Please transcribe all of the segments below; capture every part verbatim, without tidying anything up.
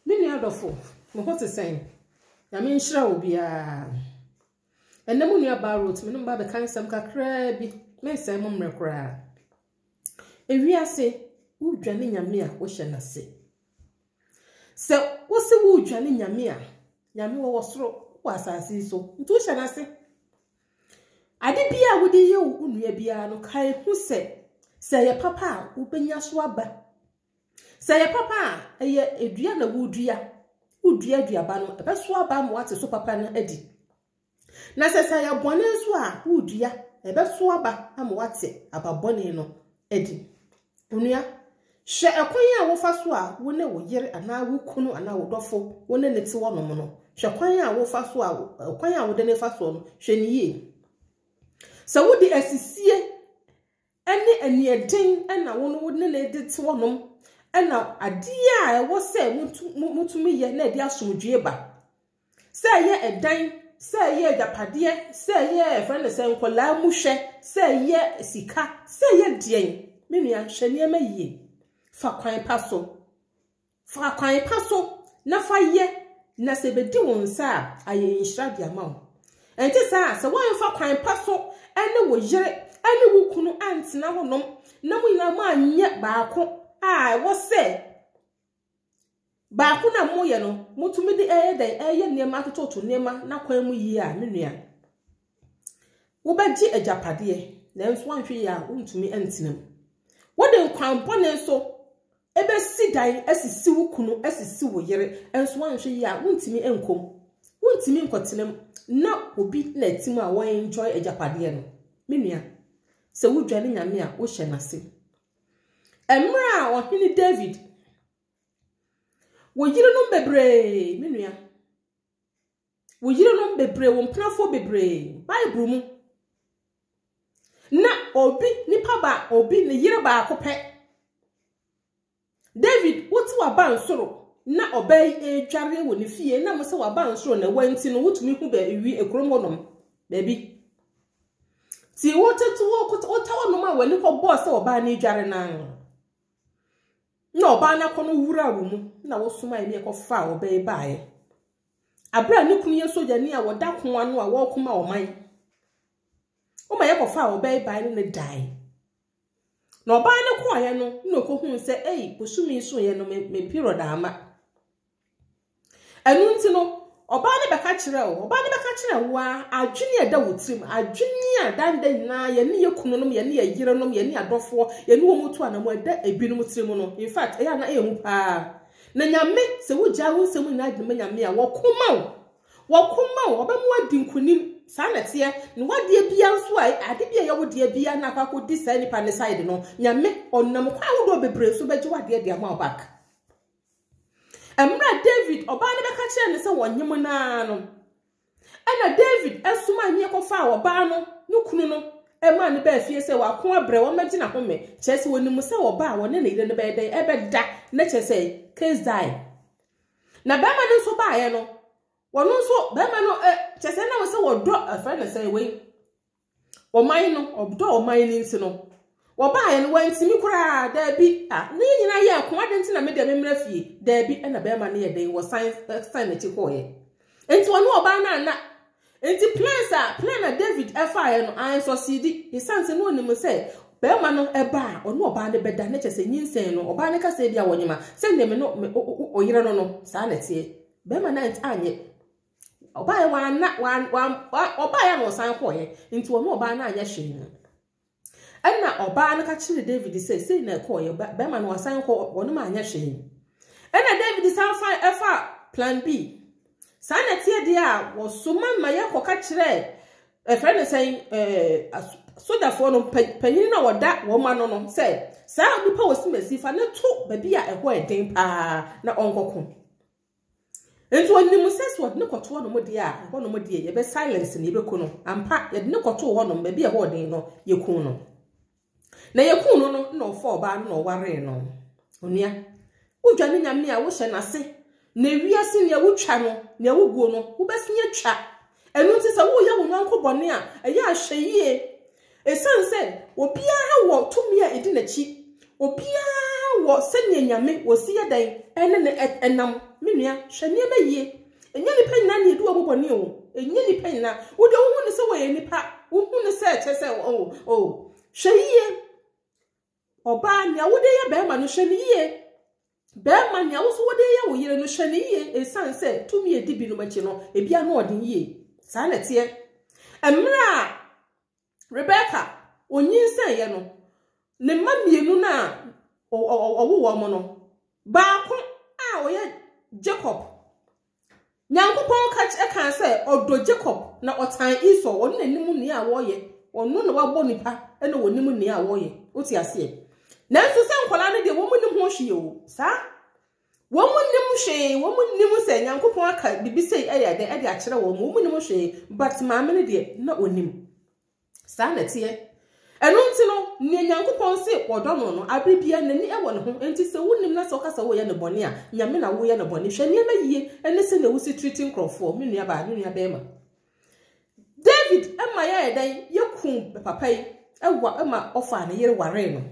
Mini adofo, mo ho te sen. Ya me nhira obi a. Enemu nua ba road, me no ba be kan sam kakra bi. Me nsem mo mrekra. Ewiase, wo dwane nyame a wo hye nase. Se wo se wo dwane nyame a, nyame wo wosoro wo asase so. Ntu hye nase. Ade bia wo de ye wo nua bia no kai hu se se ye papa wo benya so aba. Se ye papa eye edua na wo dua. Wo dua duaba no ebe so aba mo ate so papa na adi. Na se se ye bone so a wo dua ebe so aba am wate ababone no adi. Onua hwe ekwan a wo fa so a wo ne wo yere ana wo kunu ana wo dofo wo ne ne ti wo no mo no hwe kwan a wo fa so a kwan a wo de ne fa so no hwe ne yie. So wo di asisie ene anieden ena wo no wo ne ne de ti wo no ena ade a wo se mutumi ye na de asomdwe ba se ye edan se ye japade se ye friend se nkola mu hwe se ye sika se ye dien menua hwe ne ma yie fa kwan paso fa kwan paso na fa ye na se bedi won sa aye nhira dia ma wo enti sa se wo fa kwan paso ene wo yere ene wo kunu antena honom na mo yina ma anye baako a wo se baako na mo ye no mutumi de eye den eye niema tototo niema na kwan mu yi a menua wo baji ajapade na nso anhwe ya untumi antinam wo de kwan bone so ebe si dan asisi wo kunu asisi wo yere enso anhwe ya untumi enkom untumi nkotenam na obi na timu a wo enjoy ajapade no menua se wo dwane nyame a wo hye nase emra ohini David wo yire no bebre menua wo yire no bebre wo mpnafo bebre Bible mu na obi nipa ba obi ne yire ba akopɛ David woti wa ba nsoro na obey edware wo ne fie na mo se wa ba nsoro na wanti no wotumi hu ba ewi ekrom honom baby ti wotetu wo otawo no ma wani ko boss se oba na edware na na oba na kono wura wo mu na wo suma emi ko fa obey baaye abra ne kunu ye soja ni a woda ko anu a wo kuma oman o ma ye ko fa obey baaye ne dai na oba ne ko aye no na ko hu se ei posumi so ye no me period ama anu nti no oba ne beka kire o oba ne beka kire wa adwene eda wotrim adwene a danda nyina ye ne ye kunu no ye ne ye yire no ye ne adofo ye ne wo mutu anamo eda ebinum trim no in fact eya na ehu pa na nyame se wo gya wo se mu na adwene nyame a wo koma wo wo koma wo oba mu adi nkunim sa na tie ne wade bia nso a ade bia ye wode bia na akako di sa nipa ne side no nyame onnam kwa wo do bebre so beji wade dia ma back Emra David oba ne beka kire ne se wonyem na no ena David asuma anye ko fa oba no no kunu no ema ne ba fie se wa ko abre wo magina home chese wonimu se oba wo ne ne ire ne ba den ebe da na chese kezai na ba ma ne so ba ye no wono so ba ma no chese na wo se wo do afra na se we o man no obdo o man ni nti no wo ba ye no wantimi kura da bi ah ne nyina ye ko ade nti na me de memra fie da bi na ba ma ne ye den wo science sign na chi ko ye enti wono oba na na enti plans a plan na David efa ye no an succeed he sense no nim say ba ma no eba ono oba ne beda na chese nyinsen no oba ne ka say bia wonyima say ne me no o yire no no sa na tie ba ma na anye oba ye wa na wa oba ye no san ko ye enti wono oba na anya hwe Ena oba na ka kire David say say na ko ye ba ma no wasan ko wono ma anya hwe ena David san fa efa plan B sana tie dia a wo so mama ye ko ka kire e friend say eh soja fo no panyin na woda wo ma no no say sa nipa wo simasi fa na to ba bia e ho eden pa na onkoko enti woni mu ses wo ne koto no mo dia a ho no mo dia ye be silence ne be ku no ampa ye ne koto ho no ba bia ho eden no ye ku no na ye ku no no no fo ba no ware no onia udwane nyame a wo hye nase na wiase ne wo twa no ne wo guo no wo besinye twa enu nti se wo ye wo nwanko bone a eye ahweyie esanse obiara wo tumi a edi na chi obiara wo sene nyame wo si yedan ene ne enam menua hwene ma yie enya nipa nyina ne edu obobone o enya nipa nyina wo de wo hu ne se wo ye nipa wo hu ne se che se o o hweye oba nya wo de ye be ma no hwene yie be ma nya wo so wo de ye wo yire no hwene yie esan se tumi edi bi no machi no ebia no odin yie sa na tie emra Rebecca onyinsa ye no ne ma mienu na owo wo mo no ba ko a wo ye Jacob Nyankopon catch e kan say odo Jacob na otan Esau won nanim ni a wo ye wonu na wabo nipa e na wonim ni a wo ye oti ase na nso se nkola no de wo munim ho hwe o sa wo munim hwe wo munim se Nyankopon aka bibi sei e ya de e de a kire wo wo munim hwe but maame ne de na onim sa na tie enu nti no ne Nyankopon se odono no abibia nani e wo ne ho enti se wonim na so kasa wo ye ne bone a nyame na wo ye ne bone hwe ne ma yie ene se na wo si treating crofo me nua ba me nua ba ma David ema ya edan yekum papa yi ewa ema ofa ne yere ware no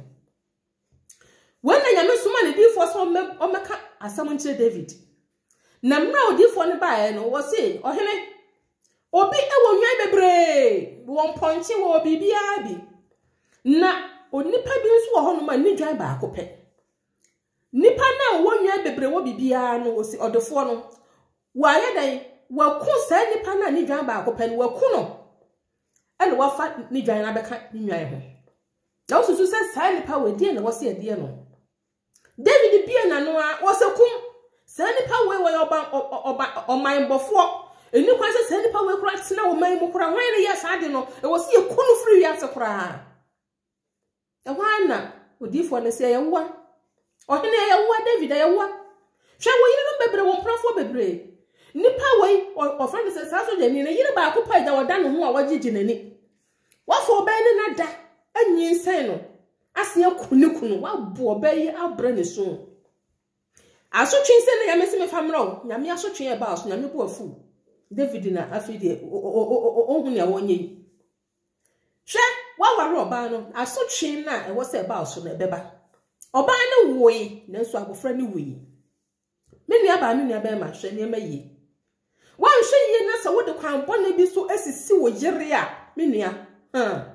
wona nyame suma ne difo so o meka asam nche David na mra odifo ne ba no wo se ohene obi ewo nwan bebre won ponche wo bibia bi na onipa bi nso wo hono ma ni dwan ba akopɛ nipa na wo nwan bebre wo bibia no osi odefo no wa ye dan wa ku sa nipa na ni dwan ba akopɛ no wa ku no ene wa fa ni dwan na beka ni nwan ho na wo susu sa sa nipa we die na wo se die no David bia na no a wo se kum sa nipa we wo oba oba oman bofo eni kwa se sa nipa we kura tena wo man mu kura hwan ne ya sa de no e wo se ye kunu free ya se kura e wana odifo ne se ye wa ohene ye wa David ye wa hwe wo yire no bebre wo profo bebre nipa we o friend se sa so je ni ne yire ba akopaa da woda no ho a wagigi nani wa fo be ne nada anyin sen no ase akunu kunu wa bo obayi abre ne so aso twinse ne yame se me famro nyame aso twen e ba aso nyame bo afu David na afide ohun ya wonye hwe wa ware oba no aso twen na e wo se ba aso na beba oba ne woyi na nso abofra ne woyi me nua ba me nua ba ma hwe ne ma yi wan hwe yi na se wo de kwan bone bi so asisi wo yere a me nua ha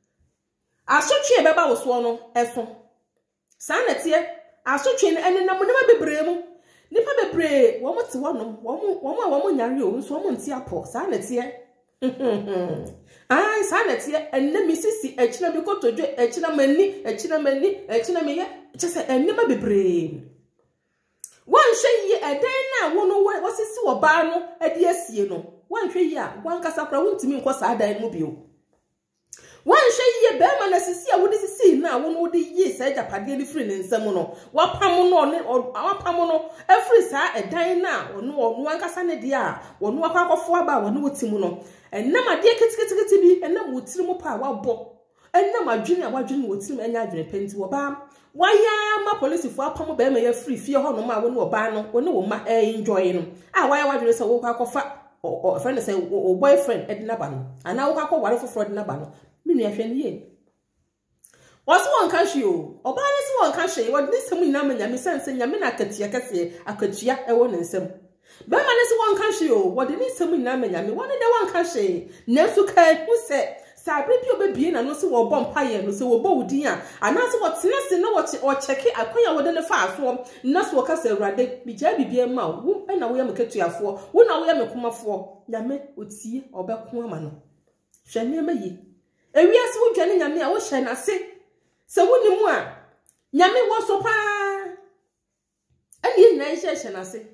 aso twen beba wo so no eso sa na tie aso twen ene na mo ne ma bebre mu nipa bebre wo mo te wonom wo mo wo mo wo mo nyare o nso wo mo nti apo sa na tie ai sa na tie enne misisi echina bi kotojo echina mani echina mani echina meye chese enne ma bebre wan hwe yi edan na wo no wo sisi wo ba no ade asie no wan hwe yi a wan kasa kra wo ntimi nko sa dan mu bio wan hwe yi be ma na sisi a wo de sisi na wo no de yi sa japade ni free ne nsam no wa pam no ne wa pam no afri sa edan na wo no wo wan kasa ne de a wo no akwa akofo aba wo no wotimu no enam ade keteketekete bi enam wotiri mu pa wa bo enam adwene a wadwene wotiri mu anya adwene penti wo ba waya ma police fo apam be ma ya free fie ho no ma wo no ba no wo no wo ma enjoy no a waya wadwene se wo kwa akofa o friend say o boyfriend edina ba no ana wo kwa akọ ware foforo edina ba no me nua hwe ne waso won ka hwe o oba ne se won ka hwe wo de semu nyina ma nyame sense nyame na akatua kase akatua e wo ne nsem be ma ne se won ka hwe o wo de ne semu nyina ma nyame wo ne de won ka hwe na su ka hu se sabre bi obebie na no se wo bom paye no se wo bo wudin a ana se wo tena se na wo o cheke akonya wo de ne fa afo na so ka se urade bi ja bibie ma wo na wo ya mekatuafo wo na wo ya mekomafo nyame otie obeko ama no hwe ne ma yi ewiase wo dwane nyame a wo hye na se se wo ni mu a nyame wo so pa ani na hye hye na se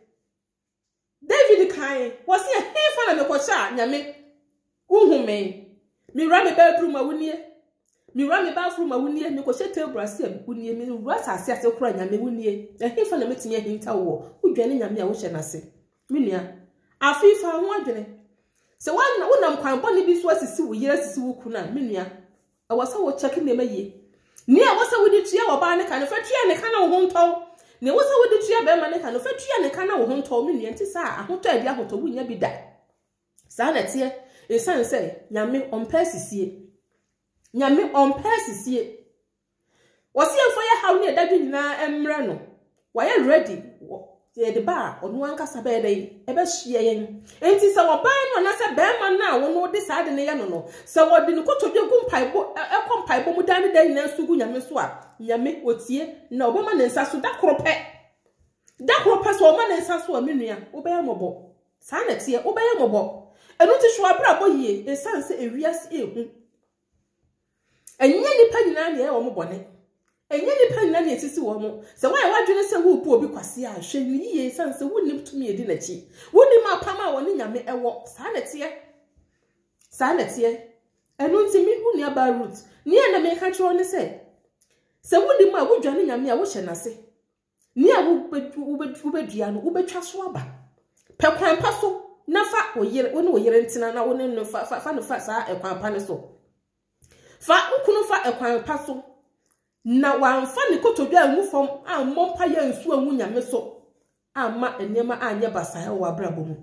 David kai wo se he fa na mekocha nyame uhume mi ra me bedroom awunie mi ra me bathroom awunie mi ko hye table asem wunie mi ra sase ase kura nyame wunie e he fa na metime hinta wo wo dwane nyame a wo hye na se mi nua afifa ho adwene se wana wonam kwan bone bi so asisi wo yere asisi wo kuna me nua awasa wo check na maye ni awasa wo di tua wo ba ne ka ne fa tua ne ka na wo ho ntow ne wasa wo di tua be ma ne ka no fa tua ne ka na wo ho ntow me nua nti sa ahoto adi ahoto wo nya bi da sa na tie e san say nyame on persisie nyame on persisie wasi enfo ye haw ne dadwe nyina emre no wayɛ ready ye de ba onu anka sabe dai ebe hye yen enti se wo ban no na se be ma na wo no de sa de ne ye no no se wo de ne kotodwe gu mpaibo e ko mpaibo mu dan dan nyina sugu nyame so a nyame otie na obema ne nsa so da krope da krope so o ma ne nsa so a menua wo be yamobo sa na tie wo be yamobo enu ti hwo abra boyie e sanse ewiase ehu enye nipa nyina ne e wo mo bone enye nipa nyina ne etisi wo mo se wa wa dwene se wo pu obi kwase a hwe ni yiye sanse wo nim tumi edi na chi wo nim apama wo ne nyame ewo sa na tie sa na tie enu ti mi hu ne aba root ni e na me ka kyo ne se se wo nim a wo dwane nyame a wo hye na se ni a wo wo bedua no wo betwa so aba pe kwan pa so na fa oyere wo ne oyere ntina na wo ne no fa fa no fa sa ekwan pa ne so fa nkunu fa ekwan pa so na wanfa ne kotodwa amu fom ammo pa ya nsu amu nyame so amma enema anye basae wo abrabo mu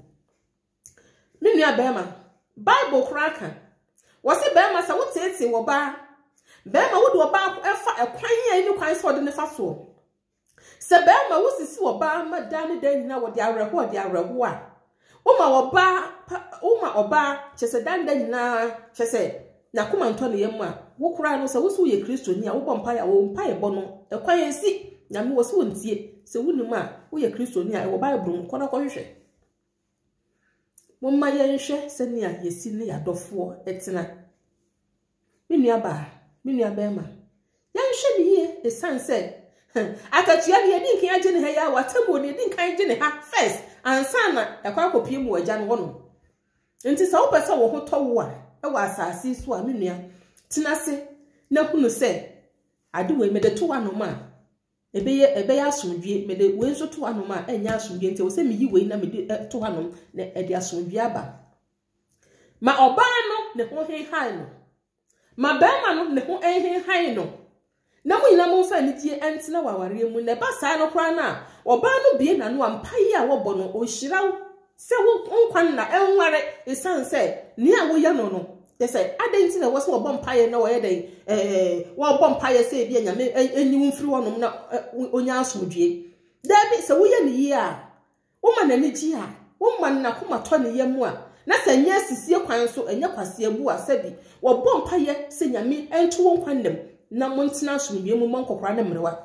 me nua bema bible kraka wose bema sa wo tete wo ba bema wo de wo ba efa ekwan ya ni kwan so de ne fa so se bema wo sisi wo ba ma dan dan nyina wo de awerho de awerho a wo ma wo ba wo ma oba chese dan dan nyina chese na kuma nto ne yemu a wo kura no se wo so ye kristoni a wo bompa ya wo mpa ye bo no e kwa yensi na me wo so ntie se wunum a wo ye kristoni a e wo bible mu kona kohwehwe mo ma ye nhwe se ne a yesi ne ya dofo etena me nua ba me nua ba ma ya nhwe ne ye e sanse akatua ne di nkan agye ne ha ya watamo ne di nkan agye ne ha first ansa na e kwa kopie mu agya no no nti se wo pese wo ho towo a ewa asasi so a menua tinase na hunu se ade we mede to wanom a ebeye ebeye asomdwie mede we nso to wanom a enya asomdwie nti wo se meyi we na mede to wanom na ede asomdwie aba ma oba no ne ho hen han no ma bema no ne ho hen han no na mo nyina mo fa ne tie entina waware mu ne ba saa no kra na oba no bie na no ampaye a wo bo no o hiraw se wo nkwan na enware esanse ni a wo ya no no they say adenti na wo se wo bompaye na wo ye den eh wo bompaye se bia nyame enyi mfiri wonom na onya asomdwie da bi se wo ye ni yi a wo ma na ni ji a wo ma na kuma to ne ye mu a na se nya sisie kwan so enya kwase abu a sabi wo bompaye se nyame entu wo nkwan nem na mo ntina asomdwie mu mankokora na mrewa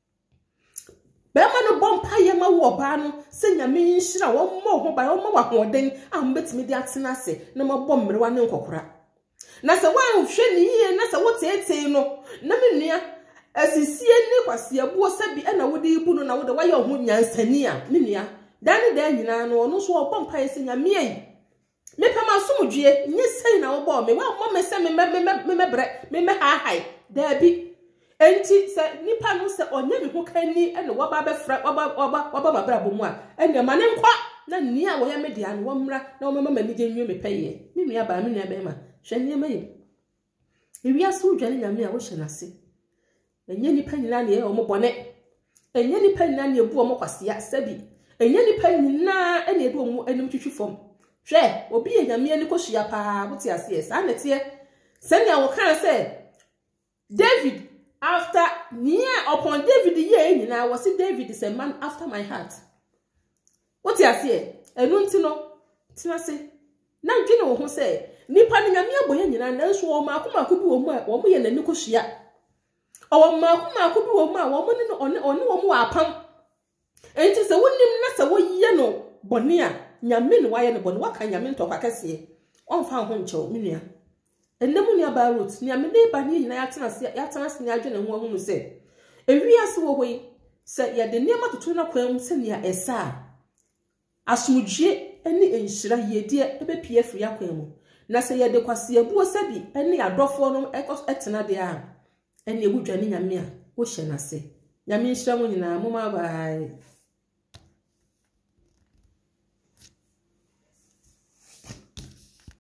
bema no bompa ye ma wo ba no se nyame nhira wo mo ho ba wo ma wa hoden a mbetimi di atena ase na ma bom mrewa ne nkokora na se wa hwe ni ye na se wo tete no na menua asisie ni kwase abuo sabi e na wo de ibu no na wo de wa ye ho nyansani a menua dan da nyina no no so wo bompa ye se nyame yi me pema somdwie nye sei na wo bo me wa mo me se me me me bre me me ha hai da bi enti se nipa no se onye me ho kani ene wo ba be fra wo ba wo ba wo ba bra bomu a ene ma ne nkwa na ni a wo ya media no wo mra na wo mama mani je nwie me peye me nua ba me nua be ma hwe ni ma ye ewi aso dwane nyame a wo hye nase enye nipa nyina ne e o mo bone enye nipa nyina ne ebu o mo kwase ya sabi enye nipa nyina ene edu o mo anim twitwi fom hwe obi ye nyame ani kohia pa buti ase esa na tie se nya wo kan se David after near upon David ye nyina was David is a man after my heart. What you say? Enu ntino tina se na dwene wo ho se nipa ne nyame aboye nyina na nso wo ma akoma ko bi wo mu a wo mo ye nani ko hia. O wo ma akoma ko bi wo mu a wo mo ne one one wo mu apam. Enti se wonim na se wo ye no bone a nyame ne waye ne bone waka nyame ntokwa kase. Onfa ho nchew menua. Enemu ni aba root ni amene ba ni nyina ya tena ya tena se ni adwene ho ahunu se ewi ase wo hoi se ya de niam atoto na kwam se ni ya esa asomdwie eni enhyira yedie ebe pie firi akwam mu na se ya de kwase abuo sabi eni adofo no etena de a eni egudwane nyame a wo hye na se nyame nhyira mo nyina mo ma bye.